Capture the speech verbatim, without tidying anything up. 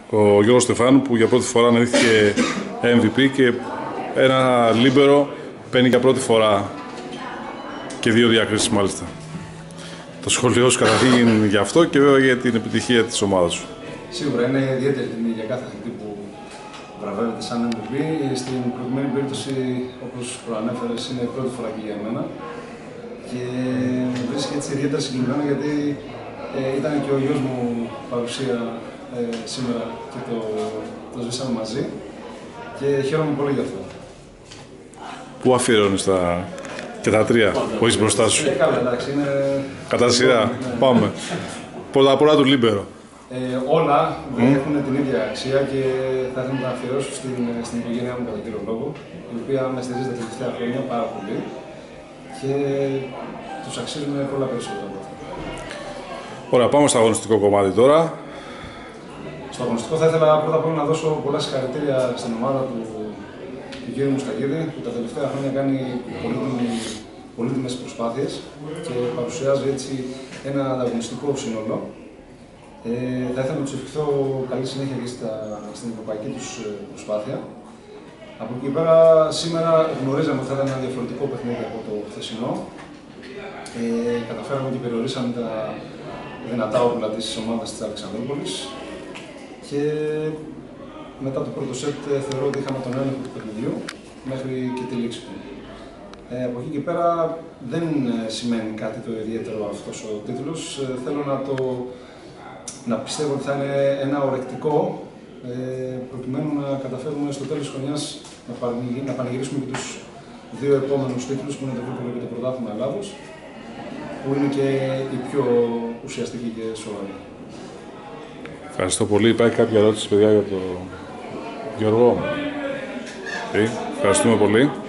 ο Γιώργος Στεφάνου, που για πρώτη φορά αναδείχθηκε εμ βι πι και ένα λίμπερο παίρνει για πρώτη φορά και δύο διακρίσεις μάλιστα. Το σχολείο σου καταρχήν για αυτό και βέβαια για την επιτυχία της ομάδας σου. Σίγουρα είναι ιδιαίτερη τιμή για κάθε αθλητή που βραβεύεται σαν εμ βι πι. Στην προηγουμένη περίπτωση, όπως προανέφερες, είναι η πρώτη φορά και για μένα. Και με βρίσκει έτσι ιδιαίτερα συγκεκριμένα γιατί ε, ήταν και ο γιος μου παρουσία ε, σήμερα και το, το ζήσαμε μαζί και χαίρομαι πολύ γι' αυτό. Πού αφιερώνεις τα και τα τρία που έχεις μπροστά σου? Ε, καλά, εντάξει, είναι... Κατά σειρά, ναι. Πάμε. Πρώτα απ' όλα του λίμπερο. Ε, όλα mm. έχουν την ίδια αξία και θα ήθελα να τα αφιερώσω στην, στην οικογένειά μου κατά κύριο λόγο, η οποία με στηρίζει τα τελευταία χρόνια πάρα πολύ και τους αξίζουν πολλά περισσότερα από αυτά. Ωραία, πάμε στο αγωνιστικό κομμάτι τώρα. Στο αγωνιστικό θα ήθελα πρώτα απ' όλα να δώσω πολλά συγχαρητήρια στην ομάδα του, του κ. Μουστακίδη, που τα τελευταία χρόνια κάνει πολύτιμες προσπάθειες και παρουσιάζει έτσι ένα ανταγωνιστικό σύνολο. Ε, θα ήθελα να τους ευχηθώ καλή συνέχεια και στα, στην ευρωπαϊκή τους προσπάθεια. Από εκεί πέρα, σήμερα γνωρίζαμε ότι θα ήταν ένα διαφορετικό παιχνίδι από το χθεσινό. Ε, καταφέραμε και περιορίσαμε τα δυνατά όπλα της ομάδας της Αλεξανδρούπολης. Και μετά το πρώτο σετ θεωρώ ότι είχαμε τον έλεγχο του παιχνιδιού μέχρι και τη λήξη του. Ε, από εκεί και πέρα δεν σημαίνει κάτι το ιδιαίτερο αυτός ο τίτλος. Ε, θέλω να, το, να πιστεύω ότι θα είναι ένα ορεκτικό ε, προκειμένου να καταφέρουμε στο τέλος της χρονιάς να, πανηγυ, να πανηγυρίσουμε και τους δύο επόμενους τίτλους που είναι το Β' και το Πρωτάθλημα Ελλάδος, που είναι και η πιο ουσιαστική και σοβαρή. Ευχαριστώ πολύ. Υπάρχει κάποια ερώτηση, παιδιά, για τον Γιώργο? Okay. Ευχαριστούμε πολύ.